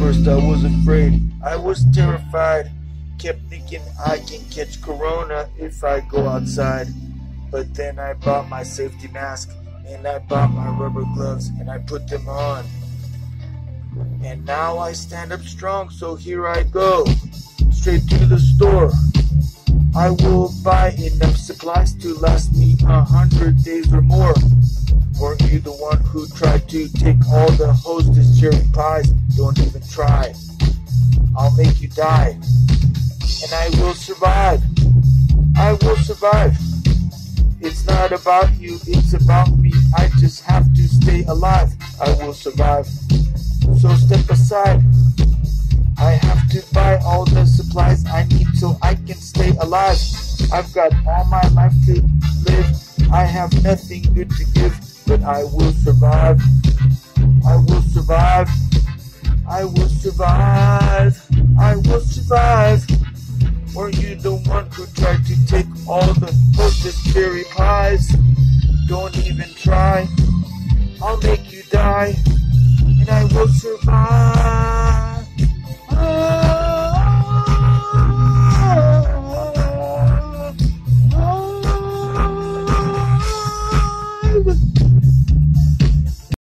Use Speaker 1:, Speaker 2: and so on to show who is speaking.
Speaker 1: first I was afraid, I was terrified. Kept thinking I can catch corona if I go outside. But then I bought my safety mask, and I bought my rubber gloves, and I put them on. And now I stand up strong, so here I go, straight to the store. I will buy enough supplies to last me 100 days or more. Weren't you the one who tried to take all the Hostess cherry pies? Don't even try. I'll make you die. And I will survive. I will survive. It's not about you, it's about me. I just have to stay alive. I will survive. So step aside. I have to buy all the supplies I need so I can stay alive. I've got all my life to live. I have nothing good to give, but I will survive. I will survive. I will survive. I will survive. Were you the one who tried to take all the Hostess cherry pies? Don't even try. I'll make you die, and I will survive.